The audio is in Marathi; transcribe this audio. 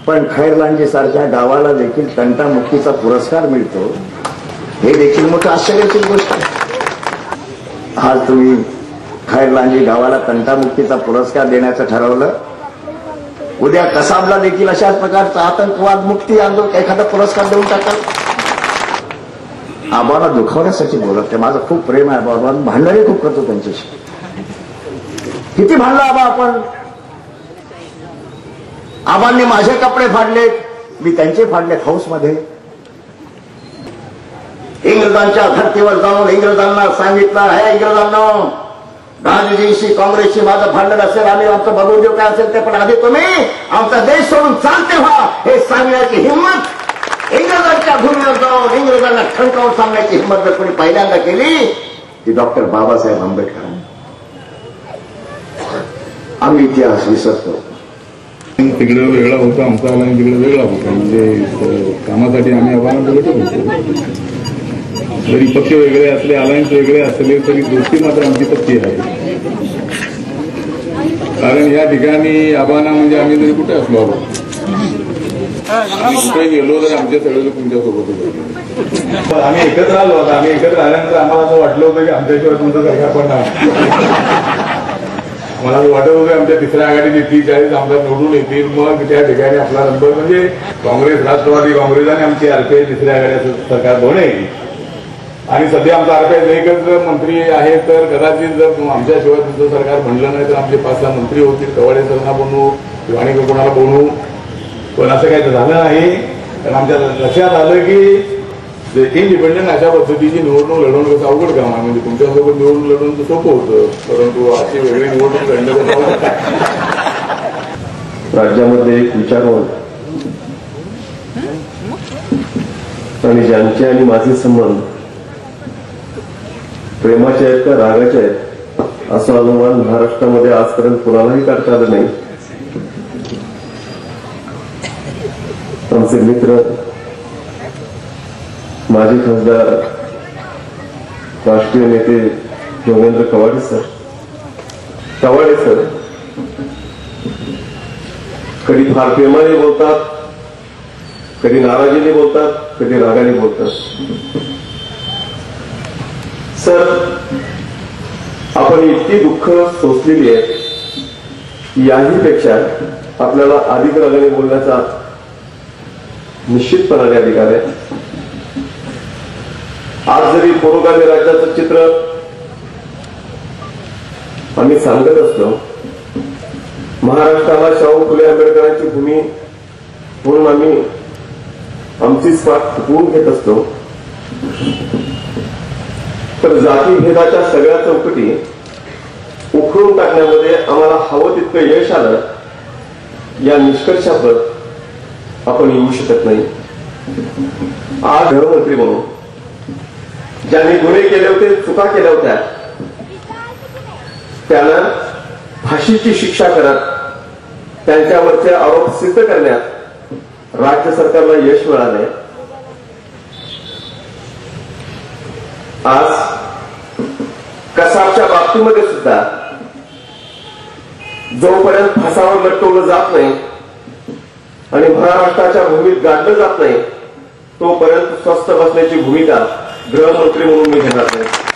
पण खैरलांजी सारख्या गावाला देखील तंटामुक्तीचा पुरस्कार मिळतो, हे देखील मोठं आश्चर्याची गोष्ट आहे। आज तुम्ही खैरलांजी गावाला तंटामुक्तीचा पुरस्कार देण्याचं ठरवलं, उद्या कसाबला देखील अशाच प्रकारचा आतंकवाद मुक्ती आंदोलन एखादा पुरस्कार देऊन टाकाल। आबाला दुखावण्यासाठी बोलत ते, माझं खूप प्रेम आहे बाबा, भांडणही खूप करतो त्यांच्याशी। किती भांडलो आबा आपण, आबांनी माझे कपडे फाडलेत, मी त्यांचे फाडलेत हाऊसमध्ये। इंग्रजांच्या धर्तीवर जाऊन इंग्रजांना सांगितलं, हे इंग्रजांना, गांधीजींशी काँग्रेसशी माझं भांडण असेल, आम्ही आमचं बघून देऊ काय असेल ते, पण आधी तुम्ही आमचा देश सोडून चालते व्हा, हे सांगण्याची हिंमत इंग्रजांच्या भूमीवर जाऊन इंग्रजांना ठणकावून सांगण्याची हिंमत जर कोणी पहिल्यांदा केली ती डॉक्टर बाबासाहेब आंबेडकर। आम्ही इतिहास विसरतो। तिकडे वेगळा होता आमचा आला, तिकडे वेगळा होता, म्हणजे कामासाठी आम्ही आव्हानं बोलत होतो। जरी पक्ष वेगळे असले, अलायन्स वेगळे असले तरी दोस्ती मात्र आमची पक्की आहे। कारण या ठिकाणी आव्हाना म्हणजे आम्ही जरी कुठे असलो आम्ही कुठे गेलो तर आमच्या सगळे तुमच्यासोबत होतो। आम्ही एकत्र आलो होतो, आम्ही एकत्र आल्यानंतर आम्हाला असं वाटलं होतं की आमच्याशिवाय तुमचं सरकार पण नाही। मला असं वाटत होतं आमच्या तिसऱ्या आघाडीचे 30-40 आमदार निवडून येतील, मग त्या ठिकाणी आपला नंबर म्हणजे काँग्रेस, राष्ट्रवादी काँग्रेस आणि आमची आरपीआय तिसऱ्या आघाडीचं सरकार बनेल। आणि सध्या आमचा आरपीआय एकच मंत्री आहे, तर कदाचित जर आमच्याशिवाय तुमचं सरकार बनलं नाही तर आमचे 5-6 मंत्री होतील, कवाडे सरना बनवू किंवा आणि कोणाला बनवू, पण असं काही झालं नाही। कारण आमच्या लक्षात आलं की इंडिपेंडंट अशा पद्धतीची निवडणूक लढवणं कसं अवघड काम आहे। म्हणजे तुमच्यासोबत निवडणूक लढवणं तर सोपं होतं, परंतु अशी वेगळी निवडणूक लढणं कसं अवघड आहे। राज्यामध्ये एक विचारवंत आणि ज्यांचे आणि माझे संबंध प्रेमाचे आहेत का रागाचे आहेत असं अनुमान महाराष्ट्रामध्ये आजपर्यंत कुणालाही काढता आलं नाही। आमचे मित्र माजी खासदार राष्ट्रीय नेते योगेंद्र कवाडे सर कधी फार प्रेमाने बोलतात, कधी नाराजीने बोलतात, कधी रागाने बोलतात। सर, आपण इतकी दुःख सोसलेली आहेत, याहीपेक्षा आपल्याला अधिक रागाने बोलण्याचा निश्चितपणाने अधिकार आहे। आज जरी पुरोगामी राज्याचं चित्र आम्ही सांगत असतो, महाराष्ट्राला शाहू फुले आंबेडकरांची भूमी म्हणून आम्ही आमची स्वार्थ फुकवून घेत असतो, तर जातीभेदाच्या सगळ्या चौकटी उखडून टाकण्यामध्ये आम्हाला हवं तितकं यश आलं, या निष्कर्षावर आपण येऊ शकत नाही। आज गृहमंत्री म्हणून ज्यांनी गुन्हे केले होते, चुका केल्या होत्या, त्यांना फाशीची शिक्षा करत त्यांच्यावरचे आरोप सिद्ध करण्यात राज्य सरकारला यश मिळाले। आज कसाबच्या बाबतीमध्ये सुद्धा जोपर्यंत फासावर लटकवलं जात नाही आणि महाराष्ट्राच्या भूमीत गाडलं जात नाही, तोपर्यंत स्वस्थ बसण्याची भूमिका गृहमंत्री म्हणून मी घेणार नाही।